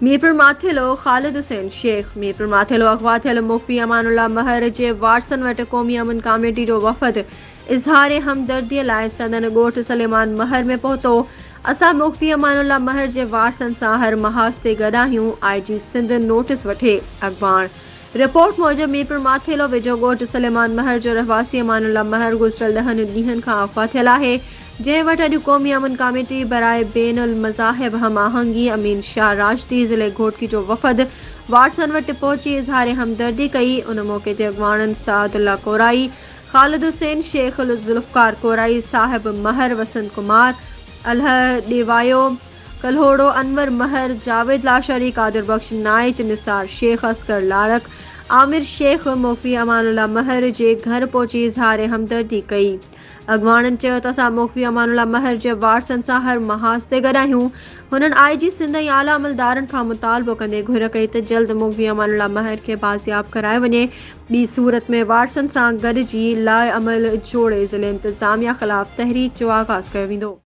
मीरपुर माथिलो ख़ालिद हुसैन शेख। मीरपुर माथिलो अगवा थियल मुफ्ती अमानुल्लाह महर जे वारसन वटि क़ौमी अमन कमेटी जो वफ़द इज़हार हमदर्दीअ लाइ संदन ॻोठ सलेमान महर में पहुतो। असां मुफ्ती अमानुल्लाह महर जे वारसन सां हर महाज़ ते गॾु आहियूं। IG सिंध नोटिस वठे अॻवान। रिपोर्ट मूजिब मीरपुर माथिलो वेझो ॻोठ सलेमान महर जो रहवासी अमानुल्लाह महर गुज़िरियल 10 ॾींहनि खां अगवा थियल आहे, जंहिं वटि अॼु क़ौमी अमन कमेटी बराए बैनुल मज़ाहिब हम आहंगी अमीन शाह राजती ज़िले घोटकी जो वफ़द वारसन वटि पहुची इज़हार हमदर्दी कई। उन मौके ते अॻवाननि सादुल्ला कोराई, ख़ालिद हुसैन शेख, ज़ुल्फ़कार कोराई, साहिब महर, वसंत कुमार, अलह देवायो, कल्होड़ो, अनवर महर, जावेद लाशरी, कादिर बख्श नाइच, निसार शेख, असकर लारक, आमिर शेख मुफ्ती अमानुल्लाह महर जे घर पहुची इज़हार हमदर्दी कई। अॻवाननि चयो त असां मुफ्ती अमानुल्लाह महर जे वारसनि सां हर महाज़ ते गॾु आहियूं। हुननि IG सिंध ऐं आला अमलदारनि खां मुतालबो कंदे घुर कई त जल्द मुफ्ती अमानुल्लाह महर खे बाज़ियाब कराए वञे। ॿी सूरत में वारसनि सां गॾिजी लाइ अमल जोड़े ज़िले इंतिज़ामिया ख़िलाफ़ तहरीक जो आगाज़ कयो वेंदो।